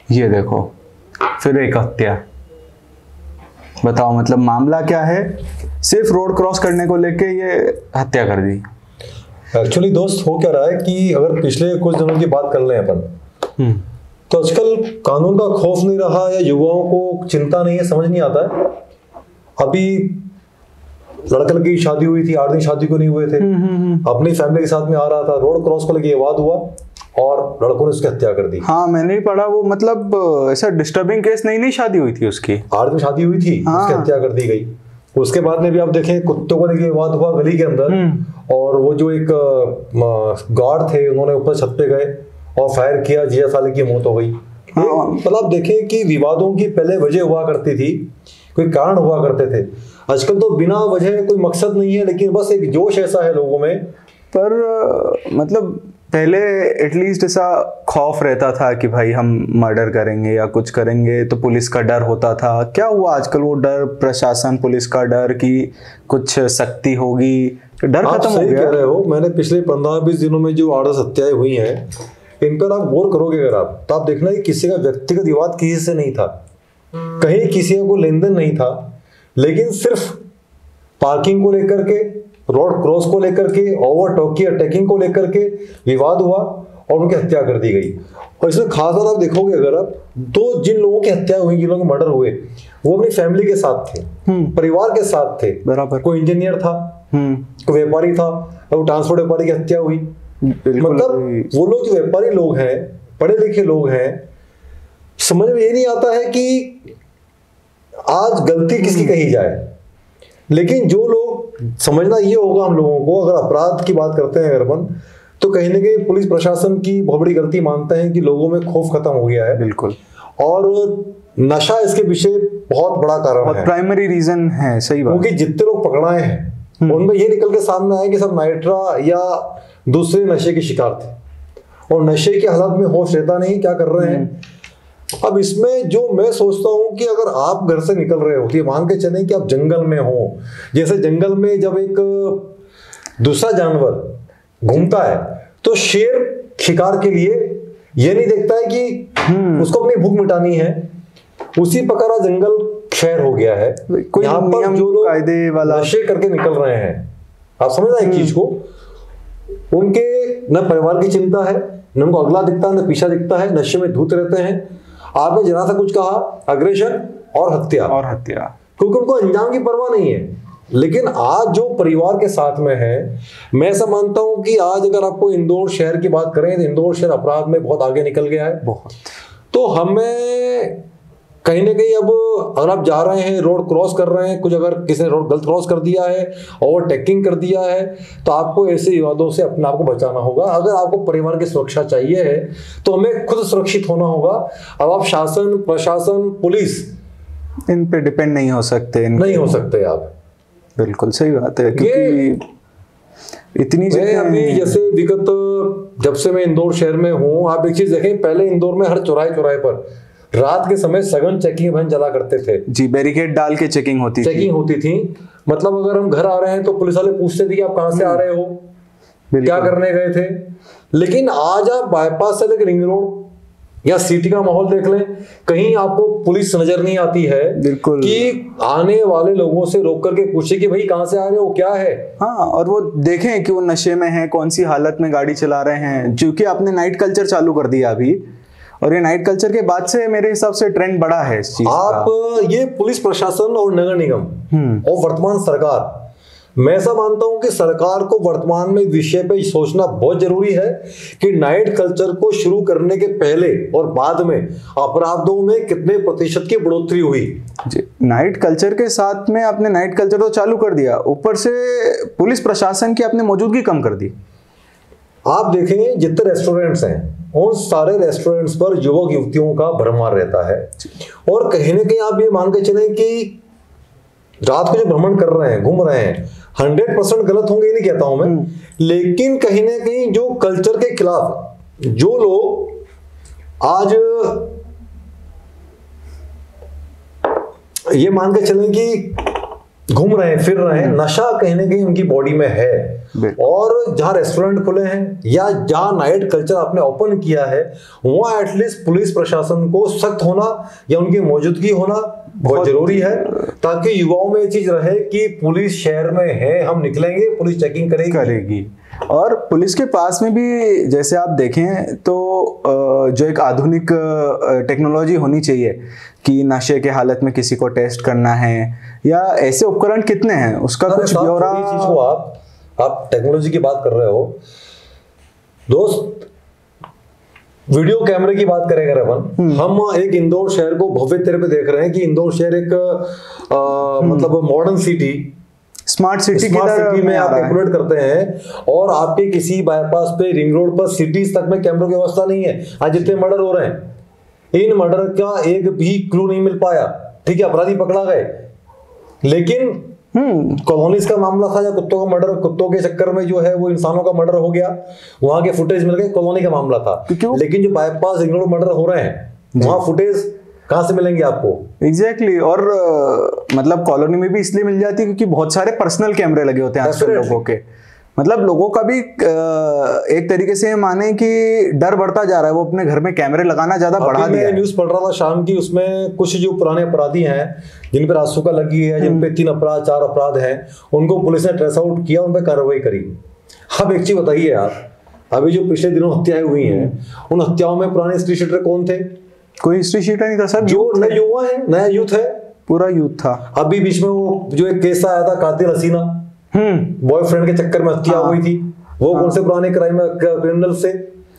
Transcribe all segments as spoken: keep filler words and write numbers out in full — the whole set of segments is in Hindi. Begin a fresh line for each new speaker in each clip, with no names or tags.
ये देखो फिर एक हत्या। बताओ मतलब मामला क्या है, सिर्फ रोड क्रॉस करने को लेके ये हत्या कर दी।
एक्चुअली दोस्त हो क्या रहा है कि अगर पिछले कुछ दिनों की बात कर लें अपन, तो आजकल कानून का खौफ नहीं रहा या युवाओं को चिंता नहीं है, समझ नहीं आता है। अभी लड़के की शादी हुई थी, आठ दिन शादी को नहीं हुए थे, अपनी फैमिली के साथ में आ रहा था, रोड क्रॉस को लेके विवाद हुआ और लड़कों ने उसकी हत्या कर दी।
हाँ मैंने भी पढ़ा, वो मतलब ऐसा डिस्टर्बिंग केस, नई नई शादी हुई थी उसकी,
आठ दिन शादी हुई थी,
हाँ।
उसकी हत्या कर दी गई। उसके बाद में भी आप देखें कुत्तों को लेके विवाद हुआ गली के अंदर, और वो जो एक गार्ड थे उन्होंने ऊपर छत पे गए और फायर किया, जिया साले की मौत हो गई। हाँ। मतलब आप देखें कि विवादों की पहले वजह हुआ करती थी, कोई कारण हुआ करते थे। आजकल तो बिना वजह कोई मकसद नहीं है, लेकिन बस एक जोश ऐसा है लोगों में।
पर मतलब पहले एटलीस्ट ऐसा खौफ रहता था कि भाई हम मर्डर करेंगे या कुछ करेंगे तो पुलिस का डर होता था। क्या हुआ आजकल वो डर, प्रशासन पुलिस का डर कि कुछ सख्ती होगी, डर खत्म हो गया।
कह रहे हो, मैंने पिछले पंद्रह बीस दिनों में जो आठ दस हत्याएं हुई हैं, इन पर आप गौर करोगे अगर आप, तो आप देखना कि किसी का व्यक्तिगत विवाद किसी से नहीं था, कहीं किसी को लेन देन नहीं था, लेकिन सिर्फ पार्किंग को लेकर के, रोड क्रॉस को लेकर के, ओवरटेक की अटैकिंग को लेकर के विवाद हुआ और उनकी हत्या कर दी गई। और इसमें खास बात आप देखोगे अगर आप, तो जिन लोगों की हत्या हुई, जिन लोगों के मर्डर हुए, वो अपनी फैमिली के साथ थे, परिवार के साथ थे।
बराबर।
कोई इंजीनियर था, कोई व्यापारी था, और ट्रांसपोर्ट व्यापारी की हत्या हुई। मतलब वो लोग जो व्यापारी लोग हैं, पढ़े लिखे लोग हैं, समझ में ये नहीं आता है कि आज गलती किसकी कही जाए। लेकिन जो लोग, समझना ये होगा हम लोगों को, अगर अपराध की बात करते हैं अगर अपन, तो कहीं ना कहीं पुलिस प्रशासन की बहुत बड़ी गलती मानते हैं कि लोगों में खौफ खत्म हो गया है।
बिल्कुल।
और नशा इसके पीछे बहुत बड़ा कारण है,
प्राइमरी रीजन है। सही बात।
क्योंकि जितने लोग पकड़ाए हैं उनमें ये निकल के सामने आए कि सब नाइट्रा या दूसरे नशे के शिकार थे, और नशे के हालत में होश रहता नहीं, क्या कर रहे हैं। अब इसमें जो मैं सोचता हूं कि अगर आप घर से निकल रहे हो, तो ये मान के चलें कि आप जंगल में हो, जैसे जंगल में जब एक दूसरा जानवर घूमता है तो शेर शिकार के लिए ये नहीं देखता है कि उसको अपनी भूख मिटानी है, उसी प्रकार जंगल खैर हो गया है। यहाँ पर जो लोग कायदे वाला नशे करके निकल रहे हैं, आप समझ रहे हैं एक चीज को, उनके न परिवार की चिंता है, न उनको अगला दिखता है, न पीछा दिखता है, नशे में धूत रहते हैं। आपने जरा सा कुछ कहा, अग्रेशन और हत्या
और हत्या,
क्योंकि उनको अंजाम की परवाह नहीं है। लेकिन आज जो परिवार के साथ में है, मैं ऐसा मानता हूं कि आज अगर आपको इंदौर शहर की बात करें तो इंदौर शहर अपराध में बहुत आगे निकल गया है, बहुत। तो हमें कहीं ना कहीं अब अगर आप जा रहे हैं, रोड क्रॉस कर रहे हैं, कुछ अगर किसी ने रोड गलत क्रॉस कर दिया है, ओवरटेकिंग कर दिया है, तो आपको ऐसे विवादों से अपने आप को बचाना होगा। अगर आपको परिवार की सुरक्षा चाहिए है तो हमें खुद सुरक्षित होना होगा। अब आप शासन, प्रशासन, पुलिस,
इन पे डिपेंड नहीं हो सकते,
नहीं हो सकते आप।
बिल्कुल सही बात है, क्योंकि इतनी
जगह अभी जैसे विगत जब से मैं इंदौर शहर में हूँ, आप एक चीज देखें, पहले इंदौर में हर चौराहे चौराहे पर रात के समय सघन चेकिंग वहां चला करते थे
जी, बैरिकेड डाल के चेकिंग होती थी
चेकिंग होती थी। मतलब अगर हम घर आ रहे हैं तो पुलिस वाले पूछते थे कि आप कहां से आ रहे हो, क्या करने गए थे। लेकिन आज आप बाईपास से लेकर रिंग रोड या सिटी का माहौल देख लें, कहीं आपको पुलिस नजर नहीं आती है
बिल्कुल
कि आने वाले लोगों से रोक करके पूछे कि भाई कहां से आ रहे हो, क्या है।
हाँ, और वो देखें कि वो नशे में है, कौन सी हालत में गाड़ी चला रहे हैं, जो कि आपने नाइट कल्चर चालू कर दिया अभी, और ये नाइट कल्चर के बाद से मेरे हिसाब से ट्रेंड बढ़ा है इस चीज
आप का। ये पुलिस प्रशासन और नगर निगम और वर्तमान सरकार, मैं ऐसा मानता हूं कि सरकार को वर्तमान में विषय पे सोचना बहुत जरूरी है कि नाइट कल्चर को शुरू करने के पहले और बाद में अपराधों में कितने प्रतिशत की बढ़ोतरी हुई।
जी, नाइट कल्चर के साथ में आपने नाइट कल्चर तो चालू कर दिया, ऊपर से पुलिस प्रशासन की आपने मौजूदगी कम कर दी।
आप देखेंगे जितने रेस्टोरेंट्स हैं, उन सारे रेस्टोरेंट्स पर युवक युवतियों का भ्रमण रहता है, और कहीं ना कहीं आप ये मान के चलें कि रात को जो भ्रमण कर रहे हैं, घूम रहे हैं, हंड्रेड परसेंट गलत होंगे ये नहीं कहता हूं मैं, लेकिन कहीं ना कहीं जो कल्चर के खिलाफ जो लोग आज ये मान के चलें कि घूम रहे हैं, फिर रहे हैं, नशा कहीं ना कहीं उनकी बॉडी में है। और जहां रेस्टोरेंट खुले हैं या जहां नाइट कल्चर आपने ओपन किया है, वहां एटलीस्ट पुलिस प्रशासन को सख्त होना या उनकी मौजूदगी होना बहुत जरूरी है, ताकि युवाओं में ये चीज रहे कि पुलिस शहर में है, हम निकलेंगे, पुलिस चेकिंग करेगी
करेगी और पुलिस के पास में भी जैसे आप देखें तो जो एक आधुनिक टेक्नोलॉजी होनी चाहिए कि नशे के हालत में किसी को टेस्ट करना है या ऐसे उपकरण कितने हैं उसका कुछ ब्यौरा।
चीज को आप आप टेक्नोलॉजी की बात कर रहे हो दोस्त, वीडियो कैमरे की बात करें अगर अपन, हम एक इंदौर शहर को भव्य तरह पे देख रहे हैं कि इंदौर शहर एक आ, मतलब modern city,
smart city
smart city में आप कैलकुलेट करते हैं और आपके किसी बाईपास पे रिंग रोड पर सिटीज तक में कैमरों की व्यवस्था नहीं है। आज जितने मर्डर हो रहे हैं, इन मर्डर का एक भी क्लू नहीं मिल पाया, ठीक है, अपराधी पकड़ा गए, लेकिन कॉलोनीज का मामला था या कुत्तों का मर्डर, कुत्तों के चक्कर में जो है वो इंसानों का मर्डर हो गया, वहां के फुटेज मिल गए, कॉलोनी का मामला था। लेकिन जो बाईपास रिंग रोड मर्डर हो रहे हैं वहां फुटेज कहां से मिलेंगे आपको?
Exactly exactly. और uh, मतलब कॉलोनी में भी इसलिए मिल जाती है क्योंकि बहुत सारे पर्सनल कैमरे लगे होते हैं आजकल लोगों के। मतलब लोगों का भी एक तरीके से माने कि डर बढ़ता जा रहा है, वो अपने घर में कैमरे लगाना ज्यादा बढ़ा दिया है।
न्यूज पढ़ रहा था शाम की, उसमें कुछ जो पुराने अपराधी हैं जिन पर आसूका लगी है, जिन पे तीन अपराध चार अपराध हैं, उनको पुलिस ने ट्रेस आउट किया, उन पर कार्रवाई करी। अब एक चीज बताइए आप, अभी जो पिछले दिनों हत्याएं हुई हैं, उन हत्याओं में पुराने हिस्ट्री शीटर कौन थे?
कोई हिस्ट्री शीटर नहीं था सर,
जो नए युवा है, नया यूथ है,
पूरा यूथ था।
अभी बीच में वो जो एक केस आया था कातिल हसीना, हम्म बॉयफ्रेंड के चक्कर में हत्या हुई थी, वो कौन से पुराने क्राइम क्रिमिनल से?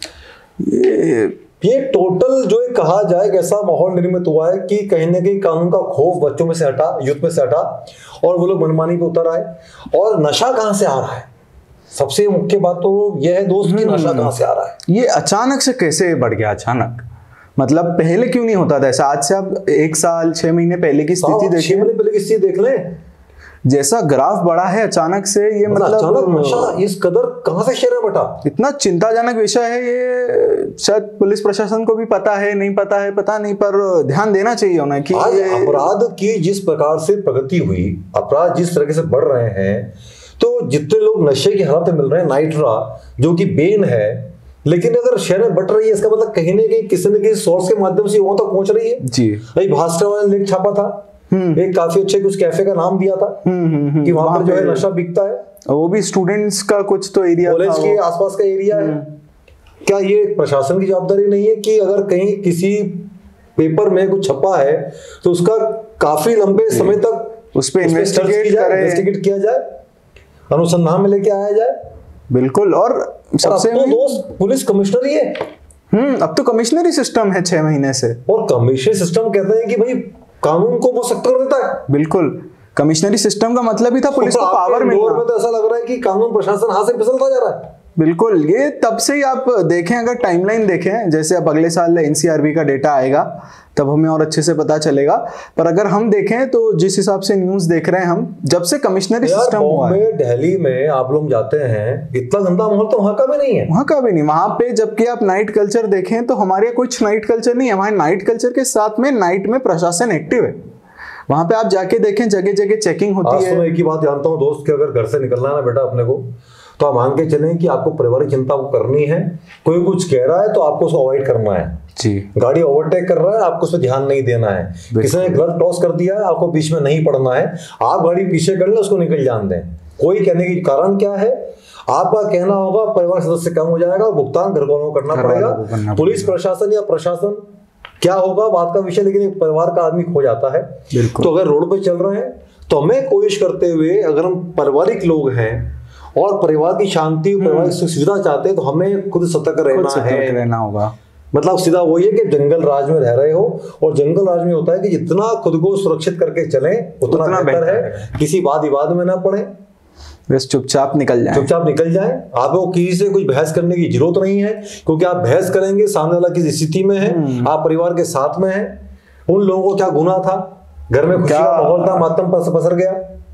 ये ये टोटल जो एक कहा जाए कैसा माहौल निर्मित हुआ है कि कहीं ना कहीं कानून का खौफ बच्चों में से हटा, यूथ में से हटा, और वो लोग मनमानी पे उतर आए। और नशा कहां से आ रहा है? सबसे मुख्य बात तो यह है दोस्त कि नशा कहां से आ रहा है।
ये अचानक से कैसे बढ़ गया? अचानक मतलब पहले क्यों नहीं होता था ऐसा? आज से आप एक साल छह महीने पहले की स्थिति देखिए,
छह महीने पहले की स्थिति देख लें,
जैसा ग्राफ बढ़ा है अचानक से। ये मतलब
अचानक नशा इस कदर कहां से शहर में बढ़ा,
इतना चिंताजनक विषय है ये। शायद पुलिस प्रशासन को भी पता है, नहीं पता है पता नहीं, पर ध्यान देना चाहिए उन्हें कि
आज अपराध की जिस प्रकार से प्रगति हुई, अपराध जिस तरह से बढ़ रहे हैं, तो जितने लोग नशे की हालत में मिल रहे हैं, नाइट्रा जो कि बेन है, लेकिन अगर शहर में बढ़ रही है, इसका मतलब कहीं ना कहीं किसी न किसी सोर्स के माध्यम से वहां तक पहुंच रही है जी। भाई भास्कर वाले ने लिख छापा था, एक काफी अच्छे कुछ कैफे का नाम दिया था कि वहां पर जो है नशा बिकता है,
वो भी स्टूडेंट्स का कुछ तो एरिया,
कॉलेज के आसपास का एरिया है। क्या ये प्रशासन की जवाबदारी नहीं है कि अगर कहीं किसी पेपर में कुछ छपा है तो उसका काफी लंबे समय तक
उस पर इन्वेस्टिगेट
किया जाए, अनुसंधान में लेके आया जाए?
बिल्कुल। और सबसे
तो दोस्त पुलिस कमिश्नरी है,
हम्म अब तो कमिश्नरी सिस्टम है छह महीने से,
और कमिश्नरी सिस्टम कहते हैं कि भाई कानून को वो सख्त कर देता है।
बिल्कुल, कमिश्नरी सिस्टम का मतलब ही था पुलिस को पावर मिलना।
में तो ऐसा लग रहा है कि कानून प्रशासन हाथ से फिसलता जा रहा है।
बिल्कुल, ये तब से ही आप देखें, अगर टाइमलाइन देखें, जैसे अब अगले साल एनसीआरबी का डेटा आएगा तब हमें और अच्छे से पता चलेगा, पर अगर हम देखें तो जिस हिसाब से न्यूज देख रहे हैं हम, जब से कमिश्नरी सिस्टम हुआ है,
दिल्ली में आप लोग जाते हैं, इतना गंदा माहौल तो वहां का भी नहीं है,
वहां का भी नहीं। वहां पे जबकि आप नाइट कल्चर देखें तो हमारे कुछ नाइट कल्चर नहीं है, हमारे नाइट कल्चर के साथ में नाइट में प्रशासन एक्टिव है। वहां पे आप जाके देखें, जगह जगह चेकिंग होती है।
मैं एक ही बात जानता हूँ दोस्त कि अगर घर से निकलना है ना बेटा अपने को, तो आप मान के चलें कि आपको पारिवारिक चिंता को करनी है, कोई कुछ कह रहा है तो आपको उसको अवॉइड करना है
जी।
गाड़ी ओवरटेक कर रहा है, आपको उस पर ध्यान नहीं देना है, किसी ने गलत टॉस कर दिया है, आपको बीच में नहीं पड़ना है, आप गाड़ी पीछे कर ले, उसको निकल जान दें। कोई कहने की कारण क्या है, आपका कहना होगा परिवार सदस्य कम हो जाएगा, भुगतान घर वालों को करना पड़ेगा। पुलिस प्रशासन या प्रशासन क्या होगा बात का विषय, लेकिन एक परिवार का आदमी खो जाता है। तो अगर रोड पे चल रहे हैं तो हमें कोशिश करते हुए, अगर हम पारिवारिक लोग हैं और परिवार की शांति, परिवार की सुविधा चाहते हैं, तो हमें खुद सतर्क रहना है,
रहना होगा।
मतलब सीधा वही है कि जंगल राज में रह रहे हो, और जंगल राज में होता है कि जितना खुद को सुरक्षित करके चलें उतना, उतना बेहतर है, है। किसी वाद विवाद में ना पड़े,
बस चुपचाप निकल जाए,
चुपचाप निकल जाए। आपको किसी से कुछ बहस करने की जरूरत नहीं है, क्योंकि आप बहस करेंगे सामने वाला किसी स्थिति में है, आप परिवार के साथ में है। उन लोगों को क्या गुनाह था, घर में खुशी का माहौल था, मातम पर पसर गया,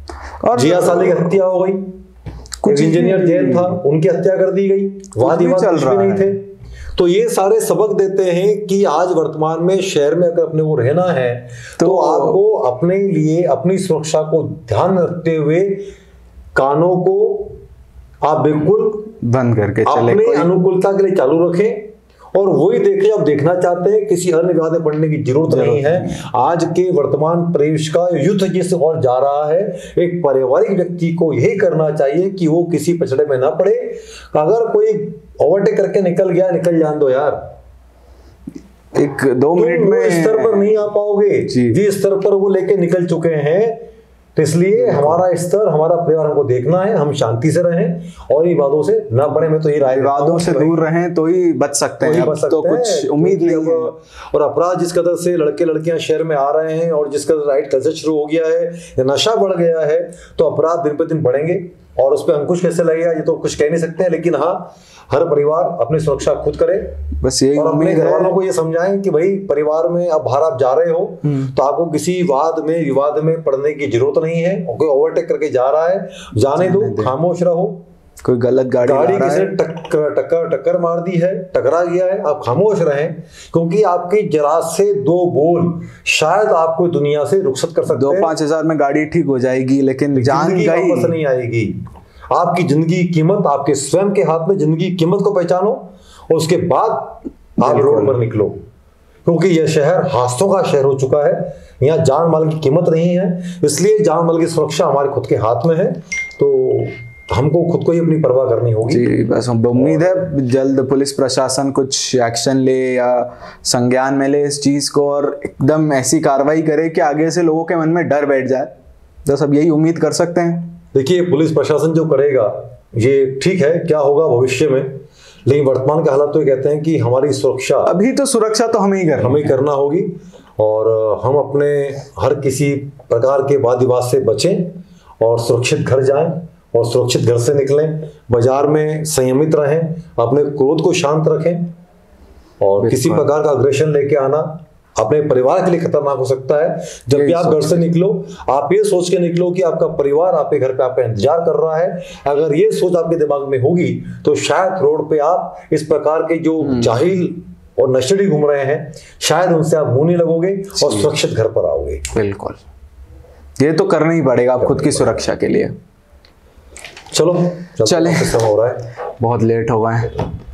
और जिया साली की हत्या हो गई, कुछ इंजीनियर जैन था, उनकी हत्या कर दी गई, वाद विवाद कुछ भी नहीं थे। तो ये सारे सबक देते हैं कि आज वर्तमान में शहर में अगर अपने को रहना है तो, तो आपको अपने लिए अपनी सुरक्षा को ध्यान रखते हुए कानों को आप बिल्कुल
बंद करके चले,
अपने अनुकूलता के लिए चालू रखें और वही देखें। आप देखना चाहते हैं, किसी अन्य विवाद में पड़ने की जरूरत नहीं है। आज के वर्तमान परिवेश का युद्ध जिस और जा रहा है, एक पारिवारिक व्यक्ति को यही करना चाहिए कि वो किसी पछड़े में ना पड़े। अगर कोई ओवरटेक करके निकल गया, निकल जान दो यार,
एक दो मिनट में
इस स्तर पर नहीं आ पाओगे जिस स्तर पर वो लेके निकल चुके हैं। तो इसलिए हमारा स्तर, हमारा परिवार हमको देखना है, हम शांति से रहें और विवादों से ना बने। मैं तो ये राय
विवादों से दूर रहें तो ही बच सकते हैं, बच सकते तो हैं, कुछ उम्मीद नहीं है।
और अपराध जिस कदर से लड़के लड़कियां शहर में आ रहे हैं और जिस कदर राइट कल्चर शुरू हो गया है या नशा बढ़ गया है, तो अपराध दिन पे दिन बढ़ेंगे और उस पर अंकुश कैसे लगेगा ये तो कुछ कह नहीं सकते हैं। लेकिन हाँ, हर परिवार अपनी सुरक्षा खुद करे, बस यही और अपने घर वालों को ये समझाएं कि भाई परिवार में अब बाहर आप जा रहे हो तो आपको किसी वाद में विवाद में पड़ने की जरूरत नहीं है। कोई ओवरटेक करके जा रहा है, जाने दो, खामोश रहो।
कोई गलत गाड़ी
गाड़ी किसी टक्कर टक्कर टक्कर मार दी है, टकरा गया है, आप खामोश रहें, क्योंकि आपकी जरा से दो बोल शायद आपको दुनिया से रुखसत कर सकते हैं।
दो पांच हजार में गाड़ी ठीक हो जाएगी, लेकिन जान गई
वापस नहीं आएगी। आपकी जिंदगी की कीमत आपके स्वयं के हाथ में, जिंदगी की कीमत को पहचानो और उसके बाद आप रोड पर निकलो, क्योंकि यह शहर हादसों का शहर हो चुका है। यहाँ जान माल की कीमत नहीं है, इसलिए जान माल की सुरक्षा हमारे खुद के हाथ में है। तो हमको खुद को ही अपनी परवाह करनी होगी।
जी, बस उम्मीद है जल्द पुलिस प्रशासन कुछ एक्शन ले या संज्ञान में ले इस चीज को और एकदम ऐसी कार्रवाई करे कि आगे से लोगों के मन में डर बैठ जाए। तो सब यही उम्मीद कर सकते हैं।
देखिए, पुलिस प्रशासन जो करेगा ये ठीक है, क्या होगा भविष्य में, लेकिन वर्तमान के हालात तो ये कहते हैं कि हमारी सुरक्षा,
अभी तो सुरक्षा तो हमें ही करना
हमें करना होगी और हम अपने हर किसी प्रकार के वाद विवाद से बचें और सुरक्षित घर जाएं और सुरक्षित घर से निकलें। बाजार में संयमित रहें, अपने क्रोध को शांत रखें और किसी प्रकार का अग्रेशन लेके आना अपने परिवार के लिए खतरनाक हो सकता है। जब भी आप घर से निकलो, आप ये सोच के निकलो कि आपका परिवार आपके घर पे आपका इंतजार कर रहा है। अगर ये सोच आपके दिमाग में होगी तो शायद रोड पे आप इस प्रकार के जो जाहिल और नशेड़ी घूम रहे हैं, शायद उनसे आप मुंह नहीं लगोगे और सुरक्षित घर पर आओगे।
बिल्कुल, ये तो करना ही पड़ेगा आप खुद की सुरक्षा के लिए।
चलो
चले,
हो रहा है,
बहुत लेट हो गए।